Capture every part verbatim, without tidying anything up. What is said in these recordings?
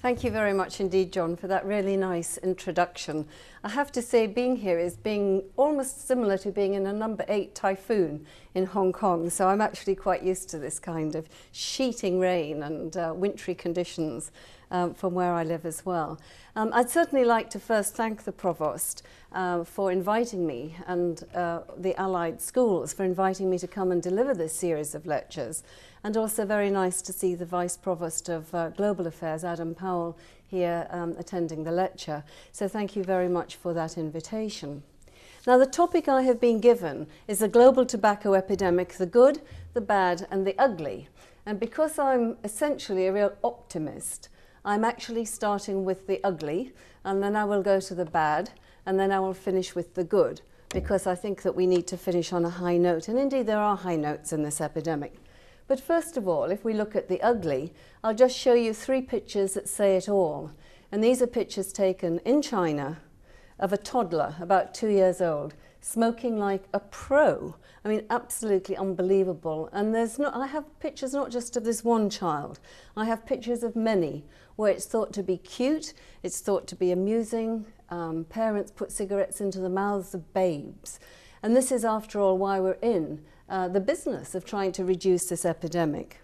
Thank you very much indeed, John, for that really nice introduction. I have to say, being here is being almost similar to being in a number eight typhoon in Hong Kong, so I'm actually quite used to this kind of sheeting rain and uh, wintry conditions um, from where I live as well. Um, I'd certainly like to first thank the Provost uh, for inviting me and uh, the allied schools for inviting me to come and deliver this series of lectures. And also very nice to see the Vice Provost of uh, Global Affairs, Adam Powell, here um, attending the lecture. So thank you very much for that invitation. Now, the topic I have been given is the global tobacco epidemic, the good, the bad, and the ugly. And because I'm essentially a real optimist, I'm actually starting with the ugly, and then I will go to the bad, and then I will finish with the good, because I think that we need to finish on a high note. And indeed, there are high notes in this epidemic. But first of all, if we look at the ugly, I'll just show you three pictures that say it all. And these are pictures taken in China of a toddler, about two years old, smoking like a pro. I mean, absolutely unbelievable. And there's not, I have pictures not just of this one child. I have pictures of many where it's thought to be cute, it's thought to be amusing. Um, parents put cigarettes into the mouths of babes. And this is, after all, why we're in Uh, the business of trying to reduce this epidemic.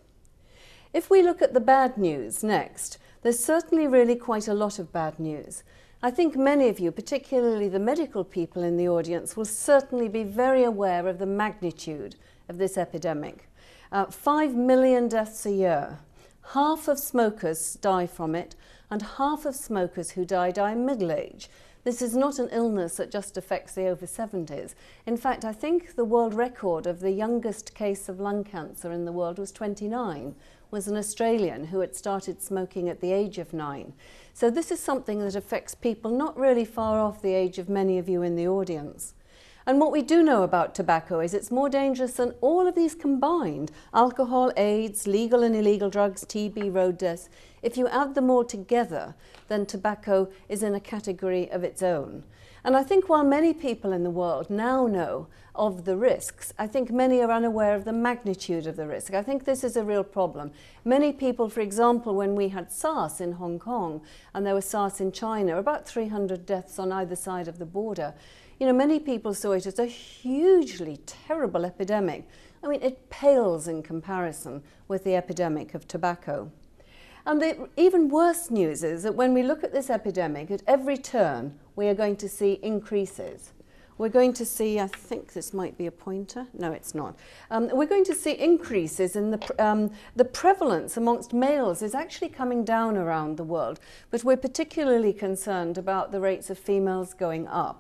If we look at the bad news next, there's certainly really quite a lot of bad news. I think many of you, particularly the medical people in the audience, will certainly be very aware of the magnitude of this epidemic. Uh, Five million deaths a year. Half of smokers die from it, and half of smokers who die die middle age. This is not an illness that just affects the over seventies. In fact, I think the world record of the youngest case of lung cancer in the world was twenty-nine, was an Australian who had started smoking at the age of nine. So this is something that affects people not really far off the age of many of you in the audience. And what we do know about tobacco is it's more dangerous than all of these combined: alcohol, AIDS, legal and illegal drugs, T B, road deaths. If you add them all together, then tobacco is in a category of its own. And I think while many people in the world now know of the risks, I think many are unaware of the magnitude of the risk. I think this is a real problem. Many people, for example, when we had SARS in Hong Kong and there was SARS in China, about three hundred deaths on either side of the border, you know, many people saw it as a hugely terrible epidemic. I mean, it pales in comparison with the epidemic of tobacco. And the even worse news is that when we look at this epidemic, at every turn, we are going to see increases. We're going to see, I think this might be a pointer. No, it's not. Um, we're going to see increases in the, um, the prevalence amongst males is actually coming down around the world, but we're particularly concerned about the rates of females going up.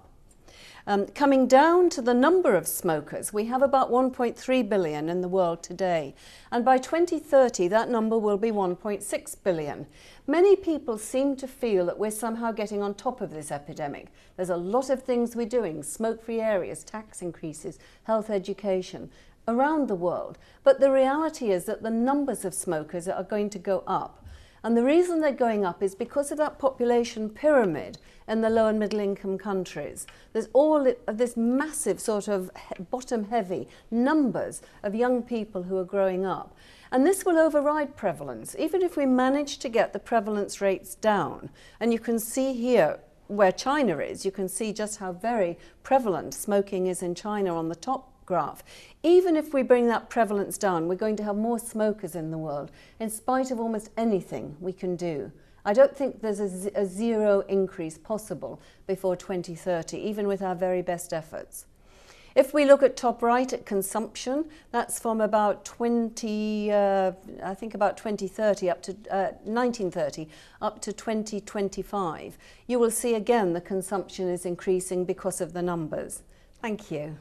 Um, coming down to the number of smokers, we have about one point three billion in the world today. And by twenty thirty, that number will be one point six billion. Many people seem to feel that we're somehow getting on top of this epidemic. There's a lot of things we're doing: smoke-free areas, tax increases, health education, around the world. But the reality is that the numbers of smokers are going to go up. And the reason they're going up is because of that population pyramid in the low and middle income countries. There's all of this massive sort of bottom heavy numbers of young people who are growing up. And this will override prevalence, even if we manage to get the prevalence rates down. And you can see here where China is, you can see just how very prevalent smoking is in China on the top graph. Even if we bring that prevalence down, we're going to have more smokers in the world, in spite of almost anything we can do. I don't think there's a, a zero increase possible before twenty thirty, even with our very best efforts. If we look at top right at consumption, that's from about twenty, uh, I think about twenty thirty up to uh, nineteen thirty up to twenty twenty-five. You will see again the consumption is increasing because of the numbers. Thank you.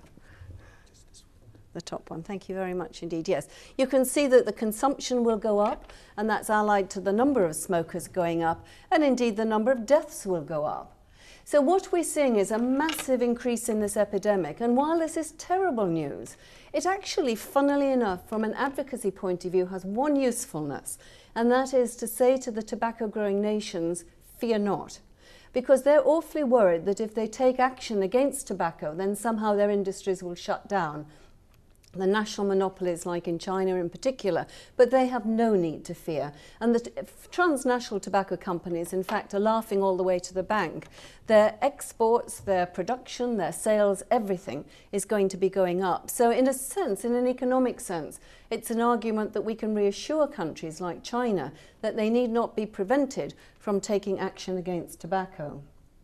The top one. Thank you very much indeed. Yes, you can see that the consumption will go up, and that's allied to the number of smokers going up, and indeed the number of deaths will go up. So what we're seeing is a massive increase in this epidemic, and while this is terrible news, it actually, funnily enough, from an advocacy point of view, has one usefulness, and that is to say to the tobacco-growing nations, fear not. Because they're awfully worried that if they take action against tobacco, then somehow their industries will shut down. the national monopolies like in China in particular, but they have no need to fear. And the transnational tobacco companies, in fact, are laughing all the way to the bank. Their exports, their production, their sales, everything is going to be going up. So in a sense, in an economic sense, it's an argument that we can reassure countries like China that they need not be prevented from taking action against tobacco.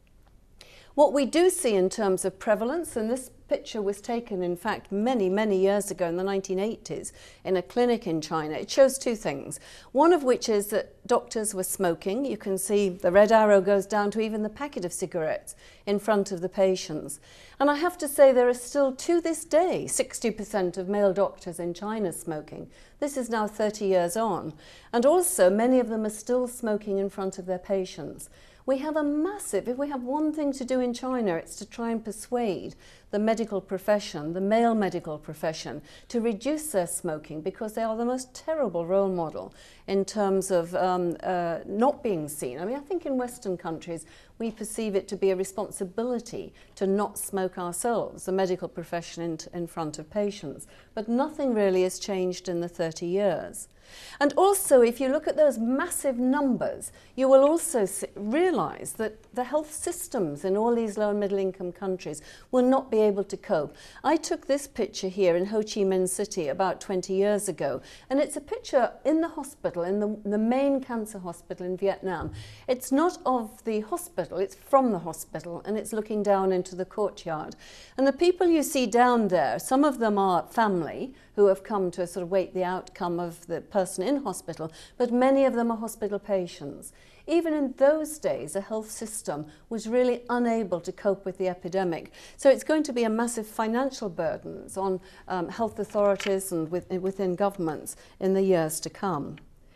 What we do see in terms of prevalence, and this picture was taken, in fact, many, many years ago in the nineteen eighties in a clinic in China. It shows two things. One of which is that doctors were smoking. You can see the red arrow goes down to even the packet of cigarettes in front of the patients. And I have to say there are still, to this day, sixty percent of male doctors in China smoking. This is now thirty years on. And also, many of them are still smoking in front of their patients. We have a massive, if we have one thing to do in China, it's to try and persuade the medical profession, the male medical profession, to reduce their smoking because they are the most terrible role model in terms of um, uh, not being seen. I mean, I think in Western countries, we perceive it to be a responsibility to not smoke ourselves, the medical profession in, in front of patients. But nothing really has changed in the thirty years. And also, if you look at those massive numbers, you will also realise that the health systems in all these low and middle income countries will not be able to cope. I took this picture here in Ho Chi Minh City about twenty years ago, and it's a picture in the hospital, in the, the main cancer hospital in Vietnam. It's not of the hospital, it's from the hospital, and it's looking down into the courtyard. And the people you see down there, some of them are family who have come to sort of wait the outcome of the person in hospital, but many of them are hospital patients. Even in those days, the health system was really unable to cope with the epidemic. So it's going to be a massive financial burden on um, health authorities and with, within governments in the years to come.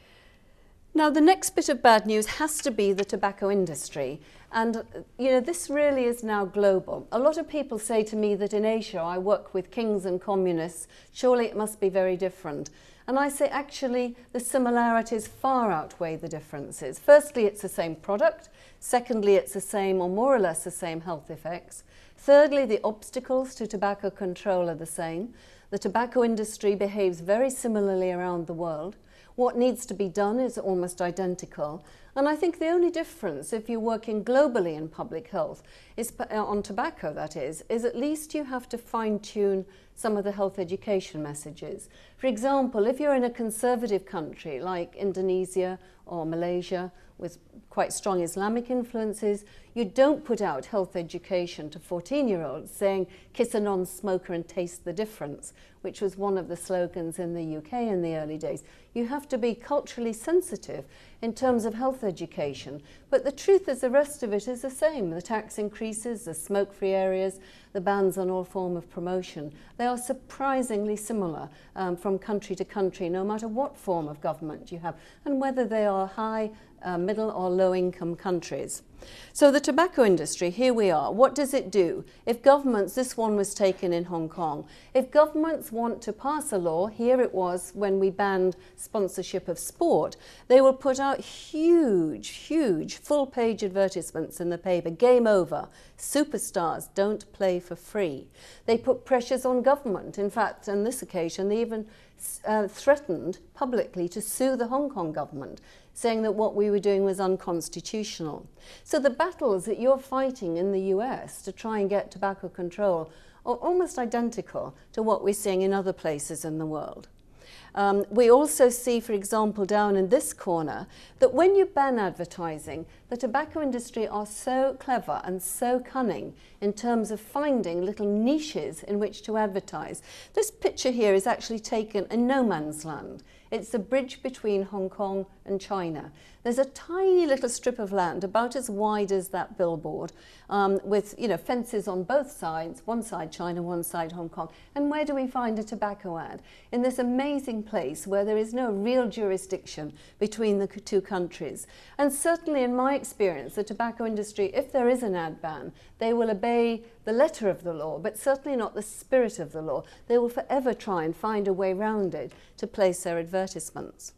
Now, the next bit of bad news has to be the tobacco industry. And, you know, this really is now global. A lot of people say to me that in Asia I work with kings and communists. Surely it must be very different. And I say, actually, the similarities far outweigh the differences. Firstly, it's the same product. Secondly, it's the same or more or less the same health effects. Thirdly, the obstacles to tobacco control are the same. The tobacco industry behaves very similarly around the world. What needs to be done is almost identical. And I think the only difference, if you're working globally in public health, is on tobacco, that is, is at least you have to fine-tune some of the health education messages. For example, if you're in a conservative country like Indonesia or Malaysia with quite strong Islamic influences, you don't put out health education to fourteen-year-olds saying, kiss a non-smoker and taste the difference, which was one of the slogans in the U K in the early days. You have to be culturally sensitive in terms of health education. But the truth is the rest of it is the same. The tax increases, the smoke-free areas, the bans on all form of promotion. They are surprisingly similar um, from country to country, no matter what form of government you have, and whether they are high, uh, middle or low-income countries. So the tobacco industry, here we are. What does it do? If governments, this one was taken in Hong Kong, if governments want to pass a law, here it was when we banned sponsorship of sport, they will put out huge, huge full-page advertisements in the paper, game over, superstars don't play for free. They put pressures on government. In fact, on this occasion, they even uh, threatened publicly to sue the Hong Kong government, saying that what we were doing was unconstitutional. So the battles that you're fighting in the U S to try and get tobacco control are almost identical to what we're seeing in other places in the world. Um, we also see, for example, down in this corner, that when you ban advertising, the tobacco industry are so clever and so cunning in terms of finding little niches in which to advertise. This picture here is actually taken in no man's land. It's the bridge between Hong Kong and China. There's a tiny little strip of land about as wide as that billboard um, with, you know, fences on both sides, one side China, one side Hong Kong. And where do we find a tobacco ad? In this amazing place where there is no real jurisdiction between the two countries. And certainly in my experience, the tobacco industry, if there is an ad ban, they will obey the letter of the law, but certainly not the spirit of the law. They will forever try and find a way round it to place their advertisements.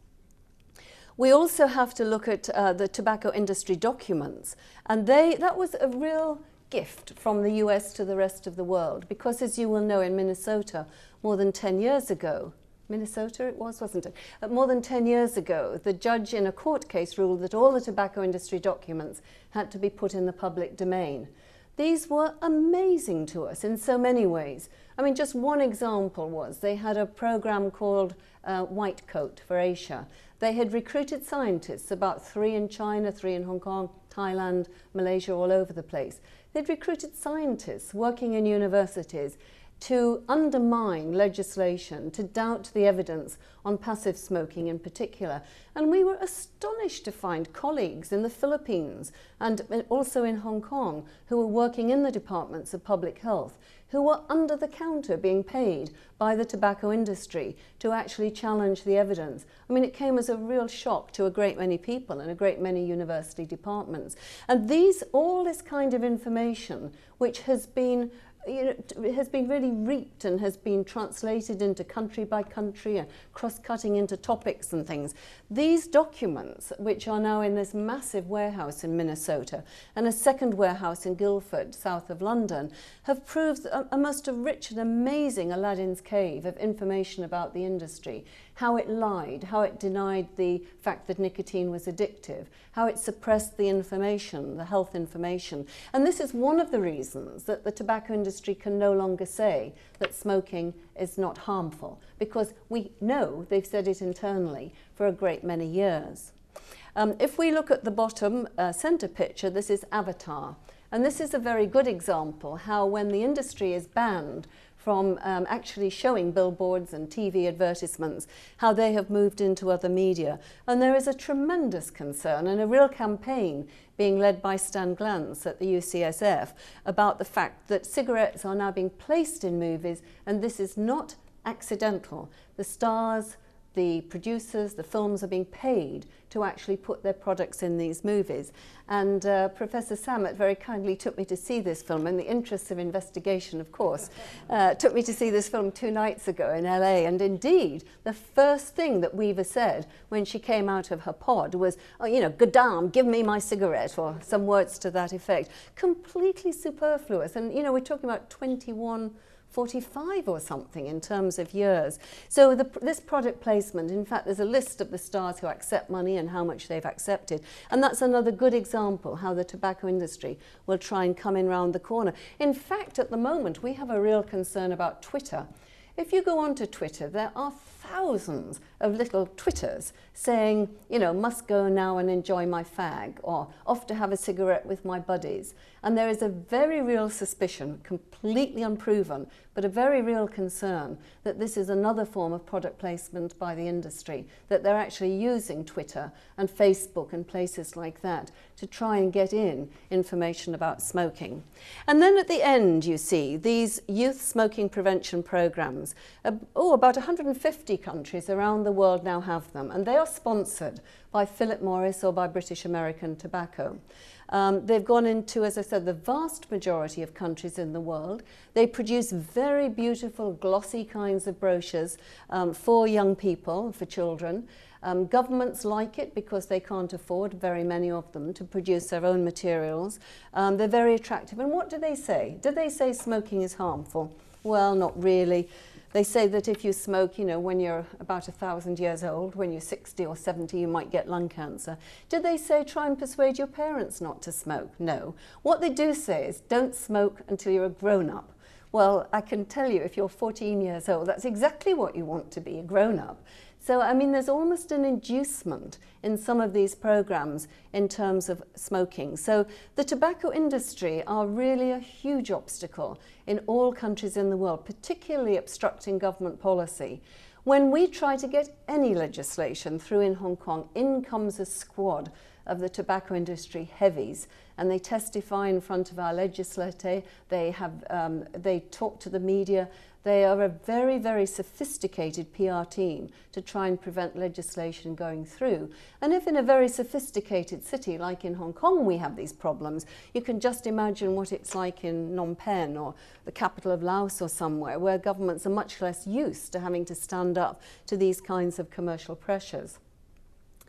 We also have to look at uh, the tobacco industry documents, and they that was a real gift from the U S to the rest of the world, because as you will know, in Minnesota, more than ten years ago, Minnesota it was, wasn't it? Uh, more than ten years ago, the judge in a court case ruled that all the tobacco industry documents had to be put in the public domain. These were amazing to us in so many ways. I mean, just one example was they had a program called uh, White Coat for Asia. They had recruited scientists, about three in China, three in Hong Kong, Thailand, Malaysia, all over the place. They'd recruited scientists working in universities to undermine legislation, to doubt the evidence on passive smoking in particular. And we were astonished to find colleagues in the Philippines and also in Hong Kong who were working in the departments of public health, who were under the counter being paid by the tobacco industry to actually challenge the evidence. I mean, it came as a real shock to a great many people and a great many university departments. And these, all this kind of information, which has been You know, has been really reaped and has been translated into country by country and cross-cutting into topics and things. These documents, which are now in this massive warehouse in Minnesota and a second warehouse in Guildford, south of London, have proved a, a most rich and amazing Aladdin's cave of information about the industry, how it lied, how it denied the fact that nicotine was addictive, how it suppressed the information, the health information. And this is one of the reasons that the tobacco industry can no longer say that smoking is not harmful, because we know they've said it internally for a great many years. Um, if we look at the bottom uh, center picture, this is Avatar. And this is a very good example how when the industry is banned from um, actually showing billboards and T V advertisements, how they have moved into other media. And there is a tremendous concern and a real campaign being led by Stan Glantz at the U C S F about the fact that cigarettes are now being placed in movies, and this is not accidental. The stars, the producers, the films are being paid to actually put their products in these movies. And uh, Professor Samet very kindly took me to see this film in the interests of investigation, of course. Uh, took me to see this film two nights ago in L A, and indeed, the first thing that Weaver said when she came out of her pod was, oh, you know, Gadam, give me my cigarette, or some words to that effect. Completely superfluous. And, you know, we're talking about twenty-one, forty-five or something in terms of years. So the, this product placement, in fact, there's a list of the stars who accept money and how much they've accepted. And that's another good example how the tobacco industry will try and come in round the corner. In fact, at the moment, we have a real concern about Twitter. If you go onto Twitter, there are thousands of little Twitters saying, you know, must go now and enjoy my fag, or off to have a cigarette with my buddies. And there is a very real suspicion, completely unproven, but a very real concern that this is another form of product placement by the industry, that they're actually using Twitter and Facebook and places like that to try and get in information about smoking. And then at the end, you see these youth smoking prevention programs. Uh, oh, about one hundred fifty countries around the world now have them, and they are sponsored by Philip Morris or by British American Tobacco. Um, they've gone into, as I said, the vast majority of countries in the world. They produce very beautiful, glossy kinds of brochures um, for young people, for children. Um, governments like it because they can't afford, very many of them, to produce their own materials. Um, they're very attractive. And what do they say? Do they say smoking is harmful? Well, not really. They say that if you smoke, you know, when you're about a thousand years old, when you're sixty or seventy, you might get lung cancer. Did they say try and persuade your parents not to smoke? No. What they do say is don't smoke until you're a grown-up. Well, I can tell you, if you're fourteen years old, that's exactly what you want to be, a grown-up. So, I mean, there's almost an inducement in some of these programs in terms of smoking. So the tobacco industry are really a huge obstacle in all countries in the world, particularly obstructing government policy. When we try to get any legislation through in Hong Kong, in comes a squad of the tobacco industry heavies, and they testify in front of our legislature, they, have, um, they talk to the media. They are a very, very sophisticated P R team to try and prevent legislation going through. And if in a very sophisticated city like in Hong Kong we have these problems, you can just imagine what it's like in Phnom Penh or the capital of Laos or somewhere, where governments are much less used to having to stand up to these kinds of commercial pressures.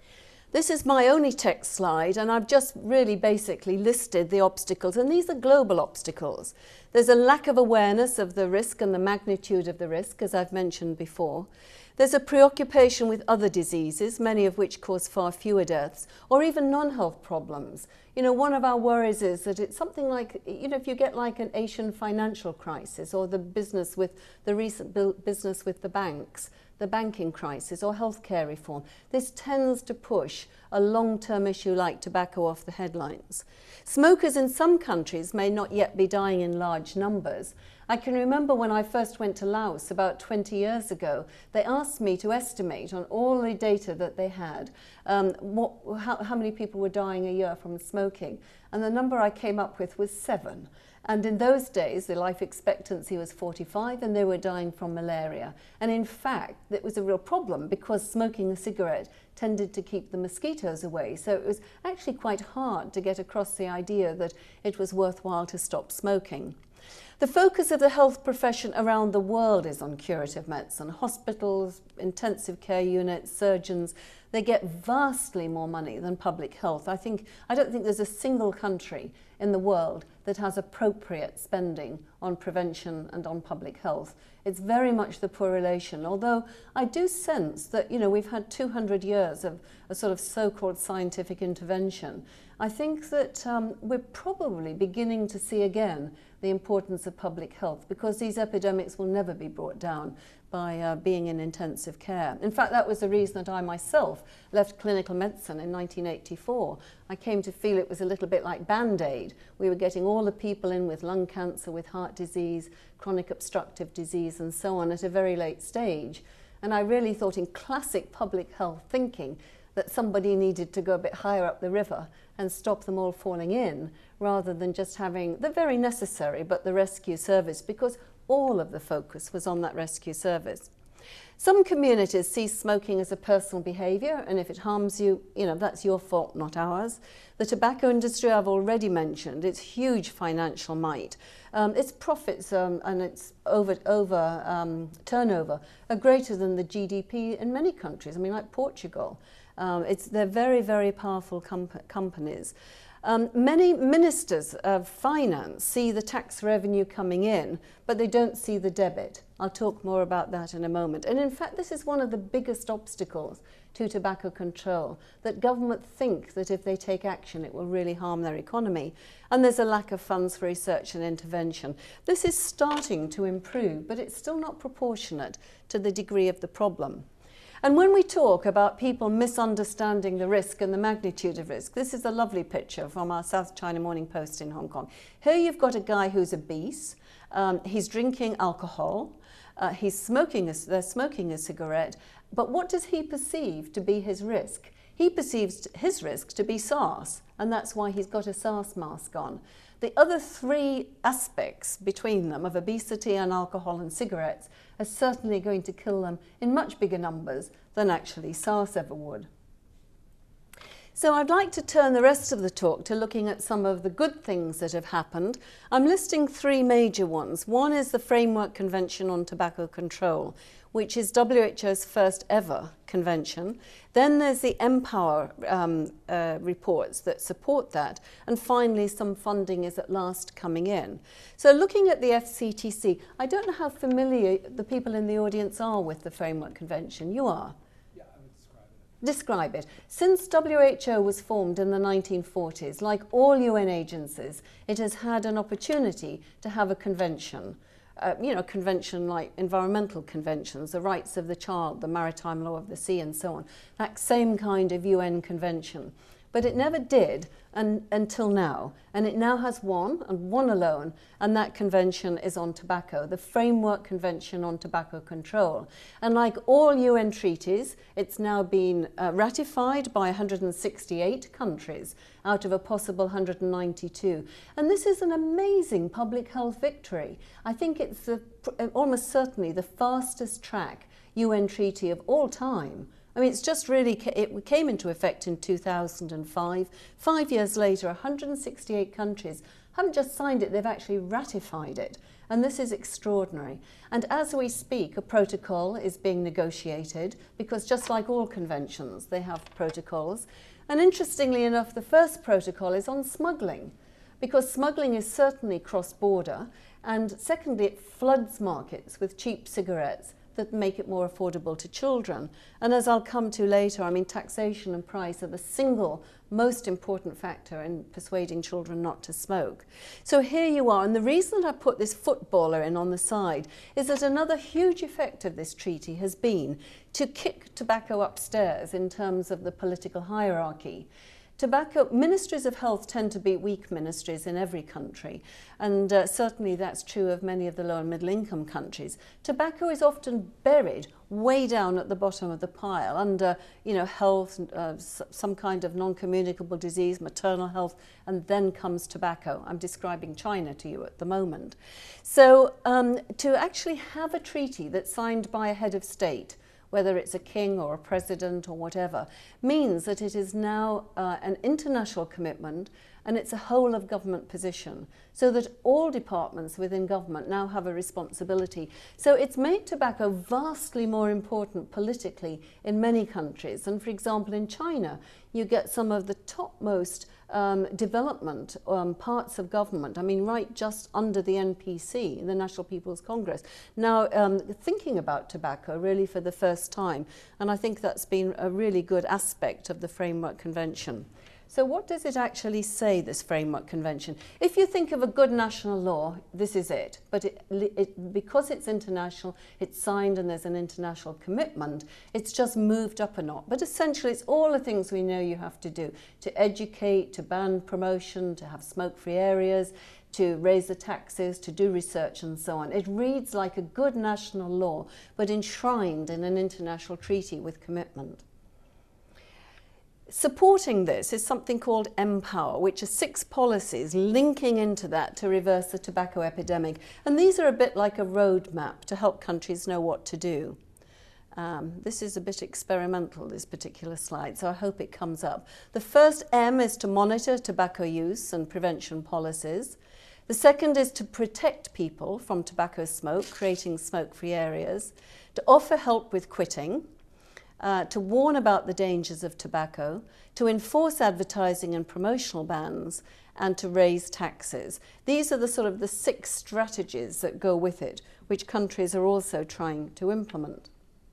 This is my only text slide, and I've just really basically listed the obstacles, and these are global obstacles. There's a lack of awareness of the risk and the magnitude of the risk, as I've mentioned before. There's a preoccupation with other diseases, many of which cause far fewer deaths, or even non-health problems. You know, one of our worries is that it's something like, you know, if you get like an Asian financial crisis, or the business with the recent business with the banks, the banking crisis, or healthcare reform, this tends to push a long-term issue like tobacco off the headlines. Smokers in some countries may not yet be dying in large numbers. I can remember when I first went to Laos about twenty years ago, they asked me to estimate on all the data that they had um, what, how, how many people were dying a year from smoking. And the number I came up with was seven. And in those days, the life expectancy was forty-five, and they were dying from malaria. And in fact, it was a real problem because smoking a cigarette tended to keep the mosquitoes away. So it was actually quite hard to get across the idea that it was worthwhile to stop smoking. The focus of the health profession around the world is on curative medicine. Hospitals, intensive care units, surgeons, they get vastly more money than public health. I think, I don't think there's a single country in the world that has appropriate spending on prevention and on public health. It's very much the poor relation, although I do sense that, you know, we've had two hundred years of a sort of so-called scientific intervention. I think that um, we're probably beginning to see again the importance of public health, because these epidemics will never be brought down by uh, being in intensive care. In fact, that was the reason that I myself left clinical medicine in nineteen eighty-four. I came to feel it was a little bit like Band-Aid. We were getting all the people in with lung cancer, with heart disease, chronic obstructive disease, and so on at a very late stage. And I really thought, in classic public health thinking, that somebody needed to go a bit higher up the river and stop them all falling in, rather than just having the very necessary but the rescue service, because all of the focus was on that rescue service. Some communities see smoking as a personal behaviour, and if it harms you, you know, that's your fault, not ours. The tobacco industry, I've already mentioned, its huge financial might. Um, its profits um, and its over, over um, turnover are greater than the G D P in many countries, I mean, like Portugal. Um, it's, they're very, very powerful comp companies. Um, many ministers of finance see the tax revenue coming in, but they don't see the debit. I'll talk more about that in a moment. And in fact, this is one of the biggest obstacles to tobacco control, that government think that if they take action, it will really harm their economy. And there's a lack of funds for research and intervention. This is starting to improve, but it's still not proportionate to the degree of the problem. And when we talk about people misunderstanding the risk and the magnitude of risk, this is a lovely picture from our South China Morning Post in Hong Kong. Here you've got a guy who's obese, um, he's drinking alcohol, uh, he's smoking a, they're smoking a cigarette, but what does he perceive to be his risk? He perceives his risk to be SARS, and that's why he's got a SARS mask on. The other three aspects between them, of obesity and alcohol and cigarettes, are certainly going to kill them in much bigger numbers than actually SARS ever would. So I'd like to turn the rest of the talk to looking at some of the good things that have happened. I'm listing three major ones. One is the Framework Convention on Tobacco Control, which is W H O's first ever convention. Then there's the Empower um, uh, reports that support that. And finally, some funding is at last coming in. So looking at the F C T C, I don't know how familiar the people in the audience are with the Framework Convention. You are? Yeah, I would describe it. Describe it. Since W H O was formed in the nineteen forties, like all U N agencies, it has had an opportunity to have a convention. Uh, you know, convention like environmental conventions, the rights of the child, the maritime law of the sea, and so on. That same kind of U N convention. But it never did un until now. And it now has one, and one alone, and that convention is on tobacco, the Framework Convention on Tobacco Control. And like all U N treaties, it's now been uh, ratified by one hundred sixty-eight countries out of a possible one hundred ninety-two. And this is an amazing public health victory. I think it's the, almost certainly the fastest track U N treaty of all time. I mean, it's just really, it came into effect in two thousand five. Five years later, one hundred sixty-eight countries haven't just signed it, they've actually ratified it. And this is extraordinary. And as we speak, a protocol is being negotiated, because just like all conventions, they have protocols. And interestingly enough, the first protocol is on smuggling, because smuggling is certainly cross-border, and secondly, it floods markets with cheap cigarettes that make it more affordable to children. And as I'll come to later, I mean, taxation and price are the single most important factor in persuading children not to smoke. So here you are, and the reason that I put this footballer in on the side is that another huge effect of this treaty has been to kick tobacco upstairs in terms of the political hierarchy. Tobacco, ministries of health tend to be weak ministries in every country, and uh, certainly that's true of many of the low and middle income countries. Tobacco is often buried way down at the bottom of the pile under, you know, health, uh, some kind of non-communicable disease, maternal health, and then comes tobacco. I'm describing China to you at the moment. So um, to actually have a treaty that's signed by a head of state, whether it's a king or a president or whatever, means that it is now uh, an international commitment, and it's a whole of government position, so that all departments within government now have a responsibility. So it's made tobacco vastly more important politically in many countries. And for example, in China, you get some of the topmost um, development um, parts of government, I mean, right just under the N P C, the National People's Congress, now um, thinking about tobacco really for the first time. And I think that's been a really good aspect of the Framework Convention. So what does it actually say, this Framework Convention? If you think of a good national law, this is it. But it, it, because it's international, it's signed and there's an international commitment, it's just moved up a notch. But essentially, it's all the things we know you have to do: to educate, to ban promotion, to have smoke-free areas, to raise the taxes, to do research and so on. It reads like a good national law, but enshrined in an international treaty with commitment. Supporting this is something called Empower, which are six policies linking into that to reverse the tobacco epidemic. And these are a bit like a roadmap to help countries know what to do. Um, this is a bit experimental, this particular slide, so I hope it comes up. The first M is to monitor tobacco use and prevention policies. The second is to protect people from tobacco smoke, creating smoke-free areas, to offer help with quitting, Uh, to warn about the dangers of tobacco, to enforce advertising and promotional bans, and to raise taxes. These are the sort of the six strategies that go with it, which countries are also trying to implement.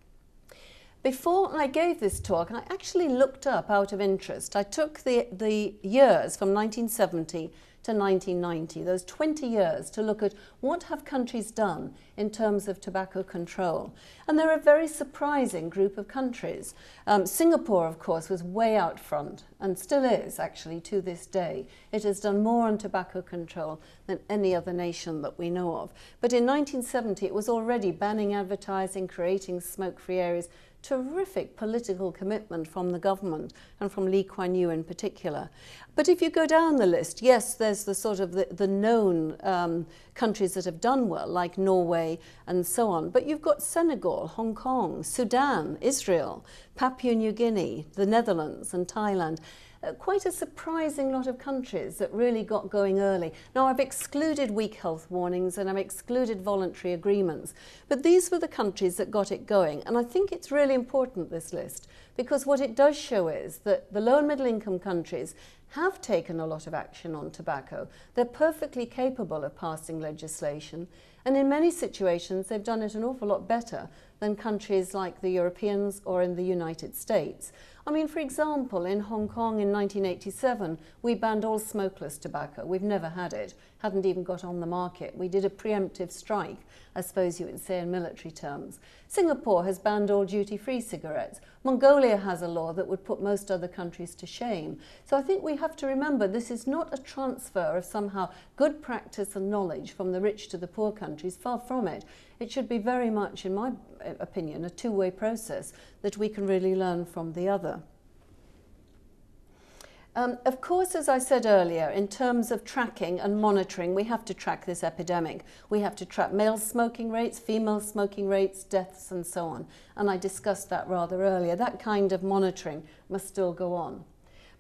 Before I gave this talk, I actually looked up out of interest. I took the, the years from nineteen seventy to nineteen ninety, those twenty years, to look at what have countries done in terms of tobacco control. And they're a very surprising group of countries. Um, Singapore, of course, was way out front, and still is actually to this day. It has done more on tobacco control than any other nation that we know of. But in nineteen seventy, it was already banning advertising, creating smoke-free areas. Terrific political commitment from the government and from Lee Kuan Yew in particular. But if you go down the list, yes, there's the sort of the, the known um, countries that have done well, like Norway and so on. But you've got Senegal, Hong Kong, Sudan, Israel, Papua New Guinea, the Netherlands and Thailand. Uh, quite a surprising lot of countries that really got going early. Now, I've excluded weak health warnings and I've excluded voluntary agreements, but these were the countries that got it going. And I think it's really important, this list, because what it does show is that the low and middle income countries have taken a lot of action on tobacco. They're perfectly capable of passing legislation, and in many situations they've done it an awful lot better than countries like the Europeans or in the United States. I mean, for example, in Hong Kong in nineteen eighty-seven, we banned all smokeless tobacco. We've never had it, hadn't even got on the market. We did a preemptive strike, I suppose you would say in military terms. Singapore has banned all duty-free cigarettes. Mongolia has a law that would put most other countries to shame. So I think we have to remember this is not a transfer of somehow good practice and knowledge from the rich to the poor countries, far from it. It should be very much, in my opinion, a two-way process that we can really learn from the other. Um, of course, as I said earlier, in terms of tracking and monitoring, we have to track this epidemic. We have to track male smoking rates, female smoking rates, deaths, and so on. And I discussed that rather earlier. That kind of monitoring must still go on.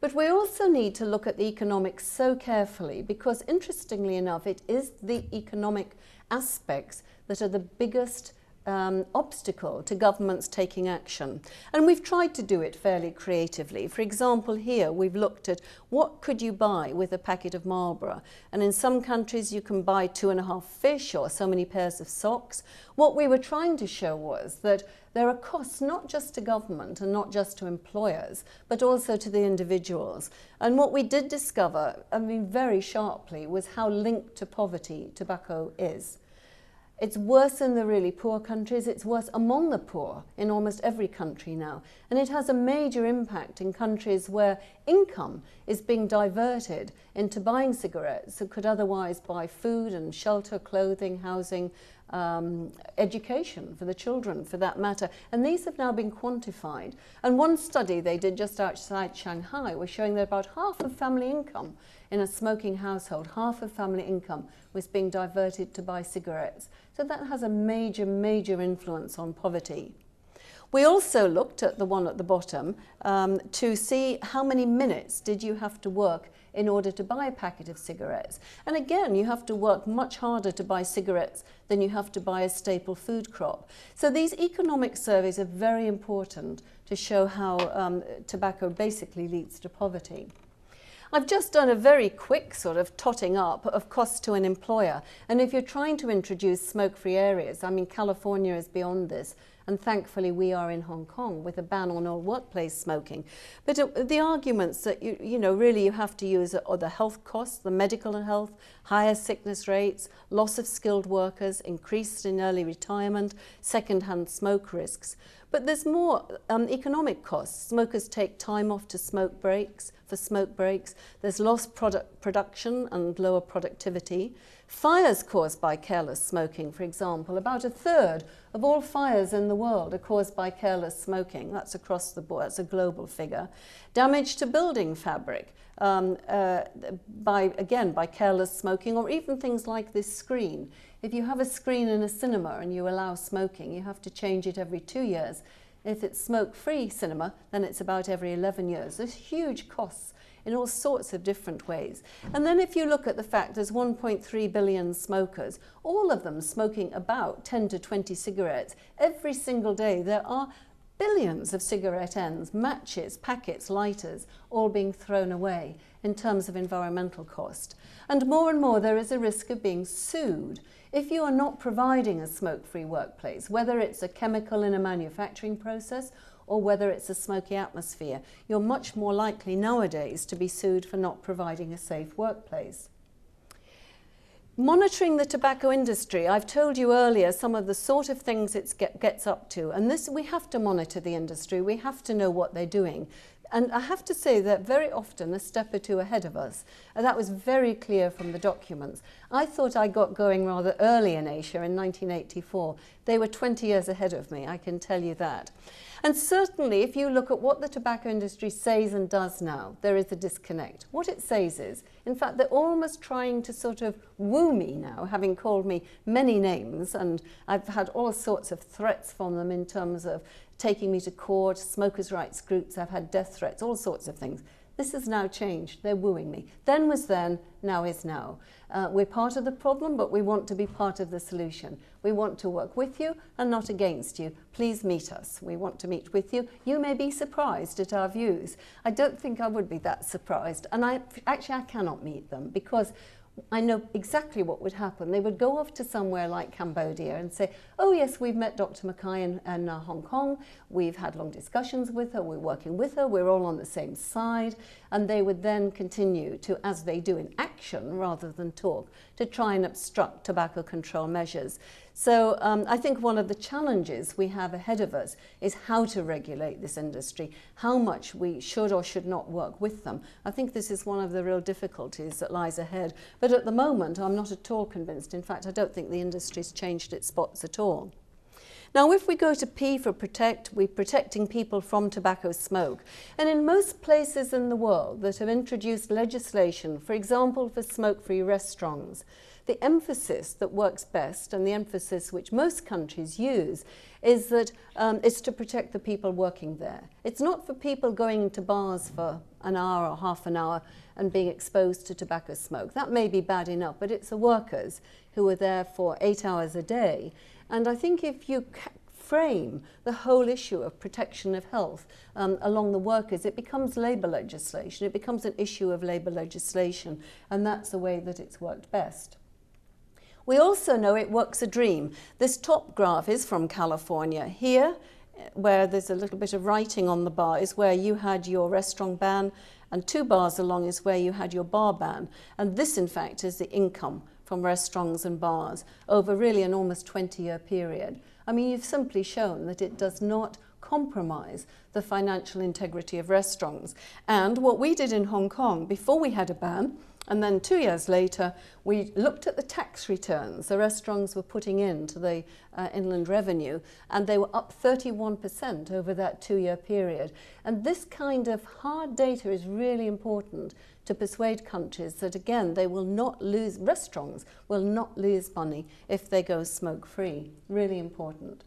But we also need to look at the economics so carefully because, interestingly enough, it is the economic aspects that are the biggest Um, obstacle to governments taking action. And we've tried to do it fairly creatively. For example, here we've looked at what could you buy with a packet of Marlboro. And in some countries you can buy two and a half fish or so many pairs of socks. What we were trying to show was that there are costs not just to government and not just to employers, but also to the individuals. And what we did discover, I mean very sharply, was how linked to poverty tobacco is. It's worse in the really poor countries, it's worse among the poor in almost every country now. And it has a major impact in countries where income is being diverted into buying cigarettes that could otherwise buy food and shelter, clothing, housing, um, education for the children for that matter. And these have now been quantified. And one study they did just outside Shanghai was showing that about half of family income in a smoking household, half of family income was being diverted to buy cigarettes. So that has a major, major influence on poverty. We also looked at the one at the bottom um, to see how many minutes did you have to work in order to buy a packet of cigarettes. And again, you have to work much harder to buy cigarettes than you have to buy a staple food crop. So these economic surveys are very important to show how um, tobacco basically leads to poverty. I've just done a very quick sort of totting up of costs to an employer. And if you're trying to introduce smoke-free areas, I mean, California is beyond this. And thankfully, we are in Hong Kong with a ban on all workplace smoking. But uh, the arguments that, you, you know, really you have to use are the health costs, the medical and health, higher sickness rates, loss of skilled workers, increase in early retirement, second-hand smoke risks. But there's more um, economic costs. Smokers take time off to smoke breaks, for smoke breaks. There's lost product production and lower productivity. Fires caused by careless smoking, for example, about a third of all fires in the world are caused by careless smoking. That's across the board, that's a global figure. Damage to building fabric, um, uh, by, again, by careless smoking, or even things like this screen. If you have a screen in a cinema and you allow smoking, you have to change it every two years. If it's smoke-free cinema, then it's about every eleven years. There's huge costs in all sorts of different ways. And then if you look at the fact there's one point three billion smokers, all of them smoking about ten to twenty cigarettes. Every single day there are billions of cigarette ends, matches, packets, lighters, all being thrown away in terms of environmental cost. And more and more there is a risk of being sued. If you are not providing a smoke-free workplace, whether it's a chemical in a manufacturing process or whether it's a smoky atmosphere, you're much more likely nowadays to be sued for not providing a safe workplace. Monitoring the tobacco industry, I've told you earlier some of the sort of things it get, gets up to, and this we have to monitor the industry, we have to know what they're doing. And I have to say that very often a step or two ahead of us, and that was very clear from the documents. I thought I got going rather early in Asia in nineteen eighty-four. They were twenty years ahead of me, I can tell you that. And certainly if you look at what the tobacco industry says and does now, there is a disconnect. What it says is, in fact, they're almost trying to sort of woo me now, having called me many names, and I've had all sorts of threats from them in terms of taking me to court, smokers' rights groups, I've had death threats, all sorts of things. This has now changed. They're wooing me. Then was then, now is now. Uh, we're part of the problem, but we want to be part of the solution. We want to work with you and not against you. Please meet us. We want to meet with you. You may be surprised at our views. I don't think I would be that surprised. And I actually, I cannot meet them because I know exactly what would happen. They would go off to somewhere like Cambodia and say, oh yes, we've met Doctor Mackay in, in uh, Hong Kong, we've had long discussions with her, we're working with her, we're all on the same side, and they would then continue to, as they do in action rather than talk, to try and obstruct tobacco control measures. So um, I think one of the challenges we have ahead of us is how to regulate this industry, how much we should or should not work with them. I think this is one of the real difficulties that lies ahead. But at the moment, I'm not at all convinced. In fact, I don't think the industry's changed its spots at all. Now, if we go to P for protect, we're protecting people from tobacco smoke. And in most places in the world that have introduced legislation, for example, for smoke-free restaurants, the emphasis that works best, and the emphasis which most countries use, is that um, it's to protect the people working there. It's not for people going to bars for an hour or half an hour and being exposed to tobacco smoke. That may be bad enough, but it's the workers who are there for eight hours a day. And I think if you frame the whole issue of protection of health um, along the workers, it becomes labour legislation. It becomes an issue of labour legislation, and that's the way that it's worked best. We also know it works a dream. This top graph is from California. Here, where there's a little bit of writing on the bar, is where you had your restaurant ban, and two bars along is where you had your bar ban. And this, in fact, is the income from restaurants and bars over really an almost twenty-year period. I mean, you've simply shown that it does not compromise the financial integrity of restaurants. And what we did in Hong Kong, before we had a ban, and then two years later, we looked at the tax returns the restaurants were putting into the uh, inland revenue, and they were up thirty-one percent over that two-year period. And this kind of hard data is really important to persuade countries that, again, they will not lose, restaurants will not lose money if they go smoke-free. Really important.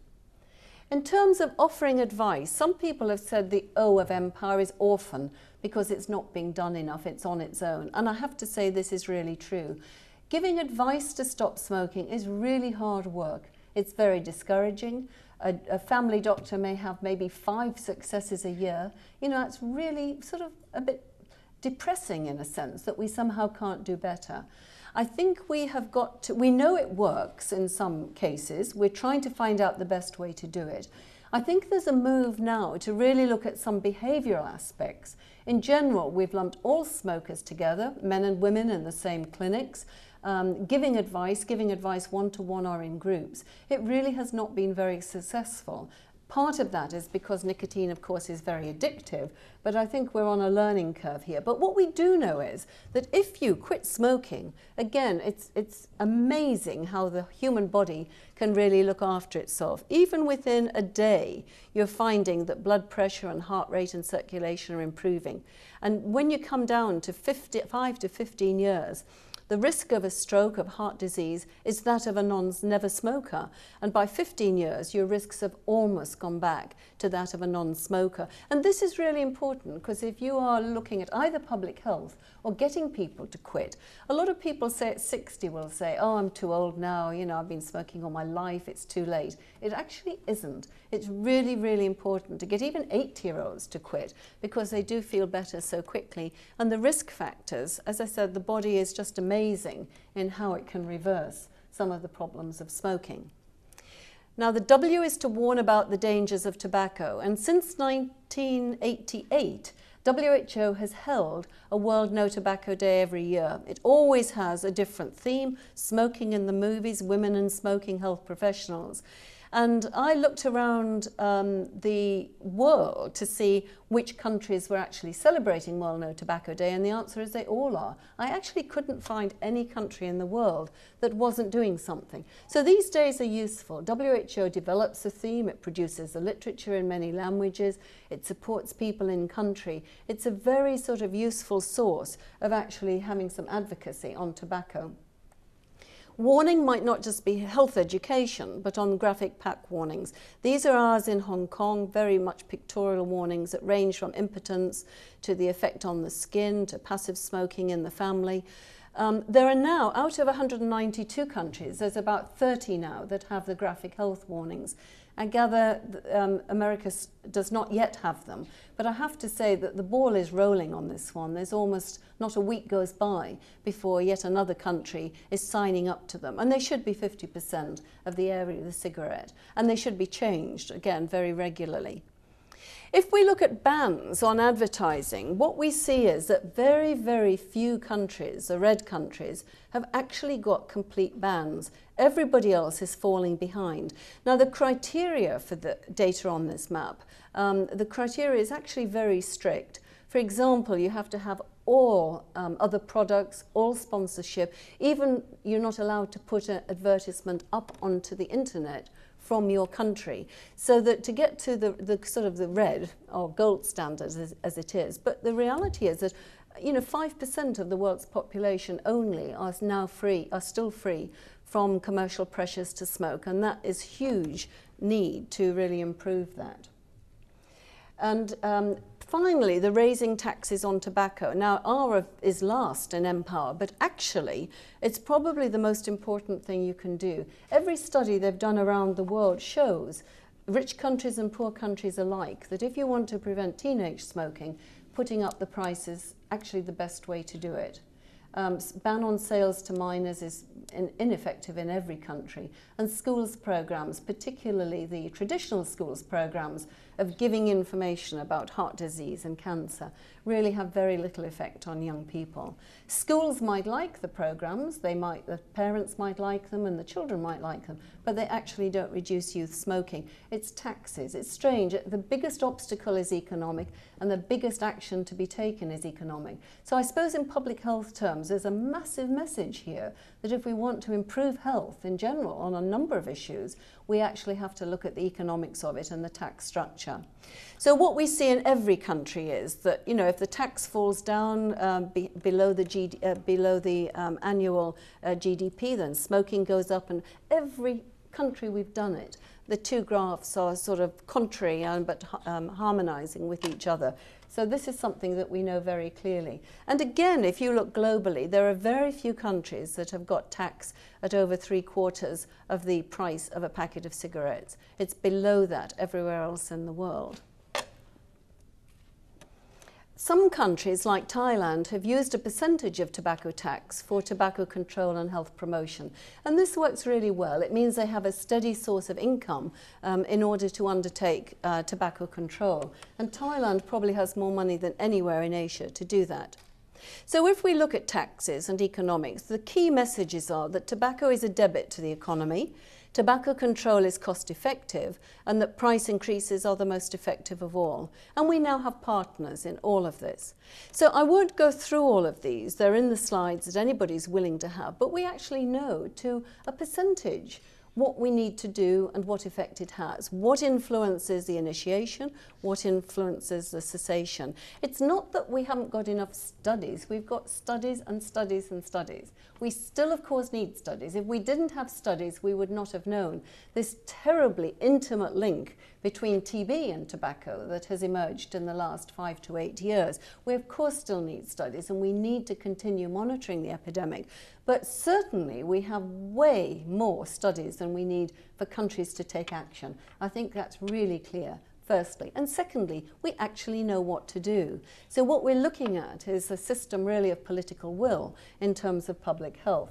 In terms of offering advice, some people have said the O of empire is orphan because it's not being done enough, it's on its own. And I have to say this is really true. Giving advice to stop smoking is really hard work. It's very discouraging. A, a family doctor may have maybe five successes a year. You know, it's really sort of a bit depressing in a sense that we somehow can't do better. I think we have got to, we know it works in some cases. We're trying to find out the best way to do it. I think there's a move now to really look at some behavioural aspects. In general, we've lumped all smokers together, men and women in the same clinics, um, giving advice, giving advice one-to-one or in groups. It really has not been very successful. Part of that is because nicotine, of course, is very addictive, but I think we're on a learning curve here. But what we do know is that if you quit smoking, again, it's, it's amazing how the human body can really look after itself. Even within a day, you're finding that blood pressure and heart rate and circulation are improving. And when you come down to fifty, five to fifteen years, the risk of a stroke, of heart disease, is that of a non-never smoker. And by fifteen years, your risks have almost gone back to that of a non-smoker. And this is really important because if you are looking at either public health or getting people to quit, a lot of people say at sixty will say, oh, I'm too old now, you know, I've been smoking all my life, it's too late. It actually isn't. It's really, really important to get even eighty-year-olds to quit because they do feel better so quickly. And the risk factors, as I said, the body is just amazing. amazing in how it can reverse some of the problems of smoking. Now, the W is to warn about the dangers of tobacco, and since nineteen eighty-eight, W H O has held a World No Tobacco Day every year. It always has a different theme: smoking in the movies, women and smoking, health professionals. And I looked around um, the world to see which countries were actually celebrating World No Tobacco Day, and the answer is they all are. I actually couldn't find any country in the world that wasn't doing something. So these days are useful. W H O develops a theme, it produces the literature in many languages, it supports people in country. It's a very sort of useful source of actually having some advocacy on tobacco. Warning might not just be health education, but on graphic pack warnings. These are ours in Hong Kong, very much pictorial warnings that range from impotence to the effect on the skin to passive smoking in the family. Um, there are now, out of one hundred ninety-two countries, there's about thirty now that have the graphic health warnings. I gather um, America does not yet have them, but I have to say that the ball is rolling on this one. There's almost not a week goes by before yet another country is signing up to them, and they should be fifty percent of the area of the cigarette, and they should be changed, again, very regularly. If we look at bans on advertising, what we see is that very, very few countries, the red countries, have actually got complete bans. Everybody else is falling behind. Now, the criteria for the data on this map, um, the criteria is actually very strict. For example, you have to have all um, other products, all sponsorship, even you're not allowed to put an advertisement up onto the internet from your country, so that to get to the, the sort of the red or gold standards as, as it is. But the reality is that you know, five percent of the world's population only are now free, are still free from commercial pressures to smoke, and that is huge need to really improve that. And um, finally, the raising taxes on tobacco. Now, R is last in Empower, but actually, it's probably the most important thing you can do. Every study they've done around the world shows, rich countries and poor countries alike, that if you want to prevent teenage smoking, putting up the price is actually the best way to do it. Um, ban on sales to minors is in, ineffective in every country, and schools programs, particularly the traditional schools programs of giving information about heart disease and cancer, really have very little effect on young people. Schools might like the programs, they might, the parents might like them and the children might like them, but they actually don't reduce youth smoking. It's taxes. It's strange. The biggest obstacle is economic, and the biggest action to be taken is economic. So I suppose in public health terms, there's a massive message here that if we want to improve health in general on a number of issues, we actually have to look at the economics of it and the tax structure. So what we see in every country is that, you know, if the tax falls down um, be, below the, G D, uh, below the um, annual uh, G D P, then smoking goes up, and every country we've done it. The two graphs are sort of contrary um, but um, harmonizing with each other. So this is something that we know very clearly. And again, if you look globally, there are very few countries that have got tax at over three quarters of the price of a packet of cigarettes. It's below that everywhere else in the world. Some countries, like Thailand, have used a percentage of tobacco tax for tobacco control and health promotion. And this works really well. It means they have a steady source of income um, in order to undertake uh, tobacco control. And Thailand probably has more money than anywhere in Asia to do that. So if we look at taxes and economics, the key messages are that tobacco is a debit to the economy, tobacco control is cost effective, and that price increases are the most effective of all. And we now have partners in all of this. So I won't go through all of these. They're in the slides that anybody's willing to have, but we actually know to a percentage what we need to do and what effect it has. What influences the initiation, what influences the cessation. It's not that we haven't got enough studies. We've got studies and studies and studies. We still, of course, need studies. If we didn't have studies, we would not have known this terribly intimate link between T B and tobacco that has emerged in the last five to eight years. We, of course, still need studies, and we need to continue monitoring the epidemic. But certainly, we have way more studies than we need for countries to take action. I think that's really clear, firstly. And secondly, we actually know what to do. So what we're looking at is a system really of political will in terms of public health.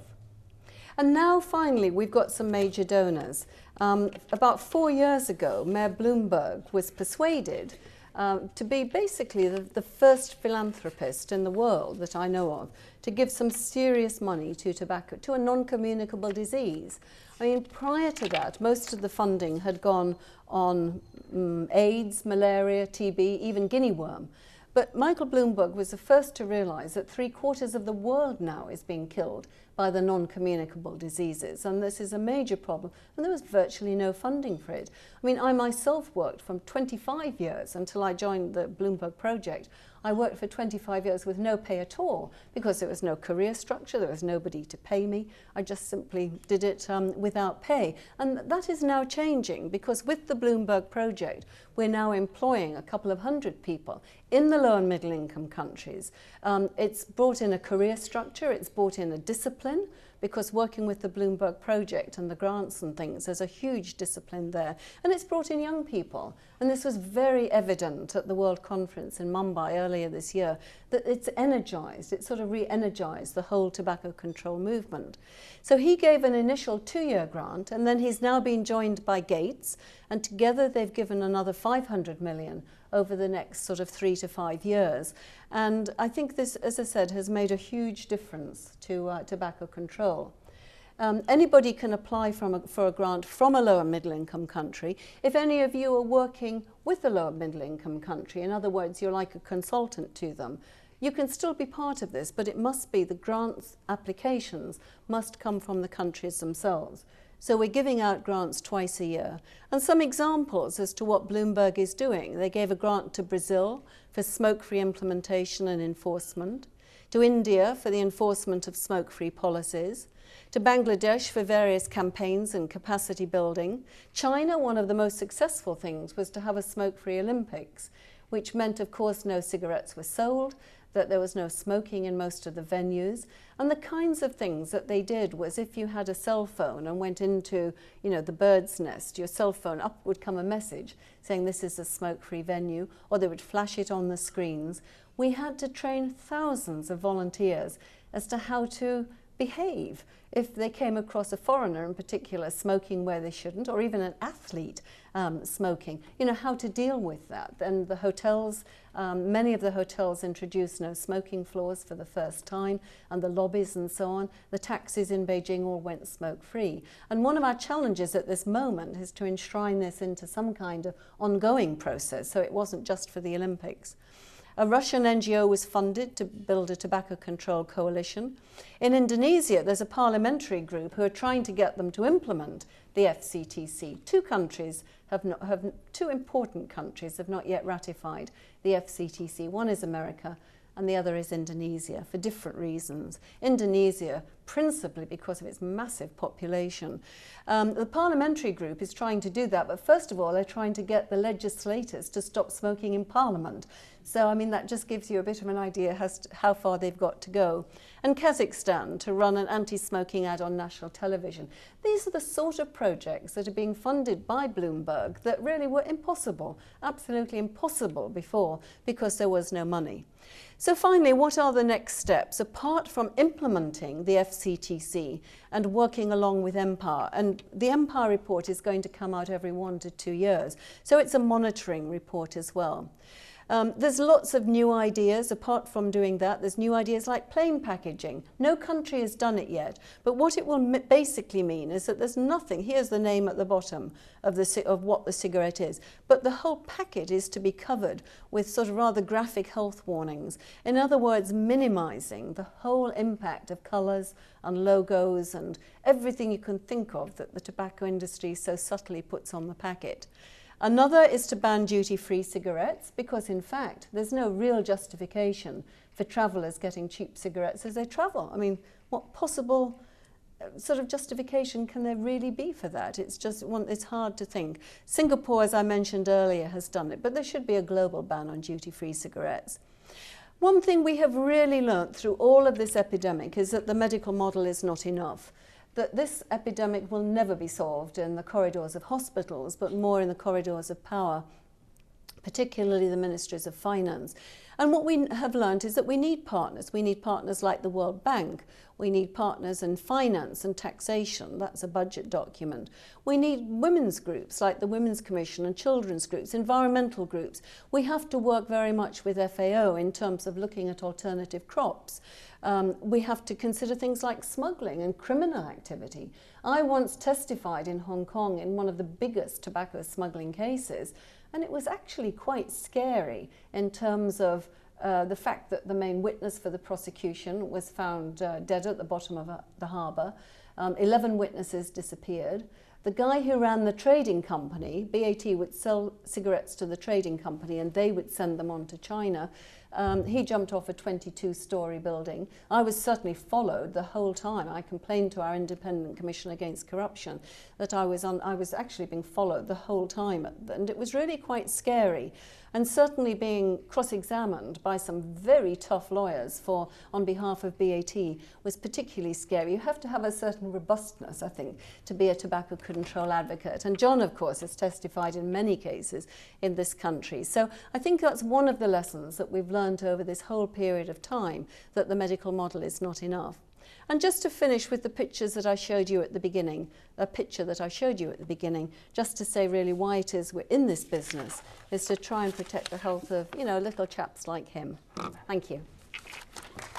And now, finally, we've got some major donors. Um, about four years ago, Mayor Bloomberg was persuaded um, to be basically the, the first philanthropist in the world that I know of to give some serious money to tobacco, to a non-communicable disease. I mean, prior to that, most of the funding had gone on um, AIDS, malaria, T B, even guinea worm. But Michael Bloomberg was the first to realize that three quarters of the world now is being killed by the non-communicable diseases, and this is a major problem, and there was virtually no funding for it. I mean, I myself worked from twenty-five years until I joined the Bloomberg project. I worked for twenty-five years with no pay at all because there was no career structure, there was nobody to pay me. I just simply did it um, without pay. And that is now changing because with the Bloomberg project, we're now employing a couple of hundred people in the low and middle income countries. Um, it's brought in a career structure, it's brought in a discipline, because working with the Bloomberg project and the grants and things, there's a huge discipline there. And it's brought in young people. And this was very evident at the World Conference in Mumbai earlier this year, that it's energized, it sort of re-energized the whole tobacco control movement. So he gave an initial two-year grant, and then he's now been joined by Gates, and together they've given another five hundred million over the next sort of three to five years. And I think this, as I said, has made a huge difference to uh, tobacco control. Um, anybody can apply from a, for a grant from a lower middle income country. If any of you are working with a lower middle income country, in other words, you're like a consultant to them, you can still be part of this, but it must be the grants applications must come from the countries themselves. So we're giving out grants twice a year. And some examples as to what Bloomberg is doing. They gave a grant to Brazil for smoke-free implementation and enforcement. to India for the enforcement of smoke-free policies, to Bangladesh for various campaigns and capacity building. China, one of the most successful things was to have a smoke-free Olympics, which meant, of course, no cigarettes were sold, that there was no smoking in most of the venues. And the kinds of things that they did was if you had a cell phone and went into, you know, the bird's nest, your cell phone, up would come a message saying this is a smoke-free venue, or they would flash it on the screens. We had to train thousands of volunteers as to how to behave if they came across a foreigner in particular smoking where they shouldn't, or even an athlete um, smoking, you know, how to deal with that. And the hotels, um, many of the hotels introduced no smoking floors for the first time, and the lobbies and so on. The taxis in Beijing all went smoke-free. And one of our challenges at this moment is to enshrine this into some kind of ongoing process, so it wasn't just for the Olympics. A Russian N G O was funded to build a tobacco control coalition. In Indonesia, there's a parliamentary group who are trying to get them to implement the F C T C. Two countries have not, have, two important countries have not yet ratified the F C T C. One is America, and the other is Indonesia, for different reasons. Indonesia, principally because of its massive population. Um, the parliamentary group is trying to do that, but first of all, they're trying to get the legislators to stop smoking in Parliament. So, I mean, that just gives you a bit of an idea as to how far they've got to go. And Kazakhstan, to run an anti-smoking ad on national television. These are the sort of projects that are being funded by Bloomberg that really were impossible, absolutely impossible before, because there was no money. So finally, what are the next steps, apart from implementing the F C T C and working along with Empire? And the Empire report is going to come out every one to two years, so it's a monitoring report as well. Um, there's lots of new ideas. Apart from doing that, there's new ideas like plain packaging. No country has done it yet, but what it will basically mean is that there's nothing, here's the name at the bottom of, the, of what the cigarette is, but the whole packet is to be covered with sort of rather graphic health warnings. In other words, minimizing the whole impact of colors and logos and everything you can think of that the tobacco industry so subtly puts on the packet. Another is to ban duty-free cigarettes, because in fact there's no real justification for travellers getting cheap cigarettes as they travel. I mean, what possible sort of justification can there really be for that? It's just one, it's hard to think. Singapore, as I mentioned earlier, has done it, but there should be a global ban on duty-free cigarettes. One thing we have really learnt through all of this epidemic is that the medical model is not enough. That this epidemic will never be solved in the corridors of hospitals, but more in the corridors of power, particularly the ministries of finance. And what we have learned is that we need partners. We need partners like the World Bank. We need partners in finance and taxation. That's a budget document. We need women's groups like the Women's Commission and children's groups, environmental groups. We have to work very much with F A O in terms of looking at alternative crops. Um, we have to consider things like smuggling and criminal activity. I once testified in Hong Kong in one of the biggest tobacco smuggling cases, and it was actually quite scary in terms of uh, the fact that the main witness for the prosecution was found uh, dead at the bottom of uh, the harbour. Um, eleven witnesses disappeared. The guy who ran the trading company, B A T would sell cigarettes to the trading company and they would send them on to China. Um, he jumped off a twenty-two story building. I was certainly followed the whole time. I complained to our Independent Commission Against Corruption that I was, on, I was actually being followed the whole time, and it was really quite scary. And certainly being cross-examined by some very tough lawyers for, on behalf of B A T was particularly scary. You have to have a certain robustness, I think, to be a tobacco control advocate. And John, of course, has testified in many cases in this country. So I think that's one of the lessons that we've learned over this whole period of time, that the medical model is not enough. And just to finish with the pictures that I showed you at the beginning, a picture that I showed you at the beginning, just to say really why it is we're in this business, is to try and protect the health of, you know, little chaps like him. Thank you.